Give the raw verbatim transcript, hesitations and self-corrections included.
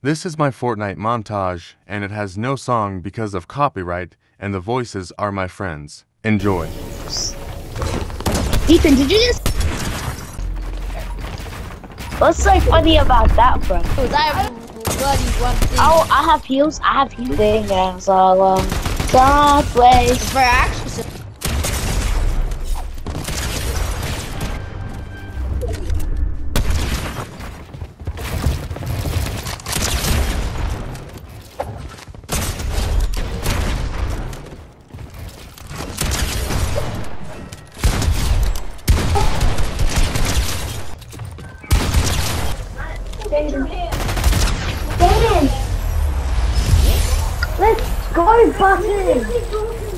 This is my Fortnite montage, and it has no song because of copyright, and the voices are my friends. Enjoy. Ethan, did you just... What's so funny about that, bro? I bloody one thing. Oh, I have heals. I have heals. Thing and so long. Sideways. For actually. Let's go, Button!